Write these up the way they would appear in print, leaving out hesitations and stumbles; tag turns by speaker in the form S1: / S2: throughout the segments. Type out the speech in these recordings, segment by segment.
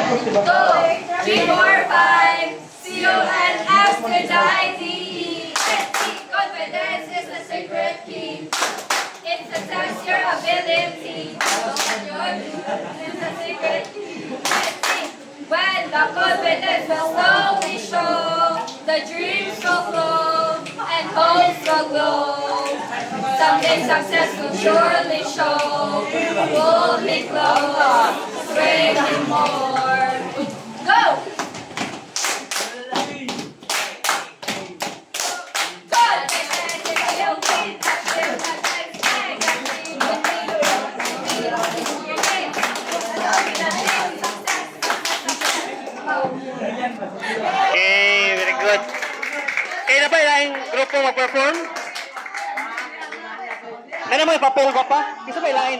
S1: 3, 4, 5. C-O-N-F to the I-D-E-S-T. Confidence is the secret key. It's a test your ability. It's a secret key. When the confidence will slowly show, the dreams will flow and hopes will glow. Someday success will surely show. Hold me close, bring me more. Go!
S2: Okay, very good. Okay na ba yung grupo mag-perform? Ano mo yung papel ko pa? Gusto ba ilain?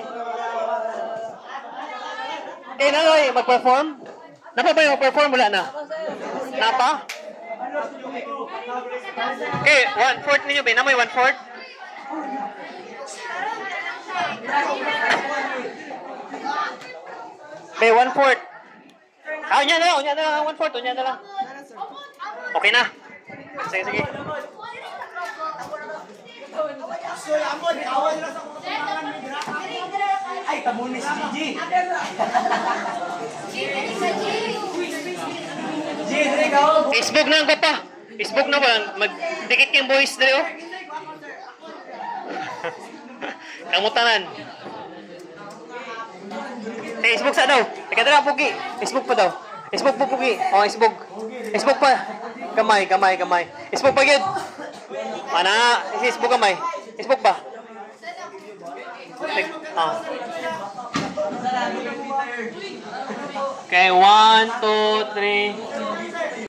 S2: Okay na ba yung mag-perform? Napa ba yung mag-perform? Wala na? Napa? Okay, 1/4 ninyo ba? Ano mo yung 1/4? Okay, 1/4. Unya na lang, 1/4, unya na lang. Okay na. Sige, sige.
S3: Ay, tamo ni si Gigi. Gigi, ikaw.
S2: Facebook na ang pa. Facebook na ba? Magdikit yung voice dali oh. Kamutanan. Facebook sa daw. Teka dala pugi. Facebook pa daw. Facebook po pugi. Oh, Facebook. Facebook pa. Kamay. Facebook pa gyud. Mana, Facebook kamay. Facebook ba? Okay, 1, 2, 3.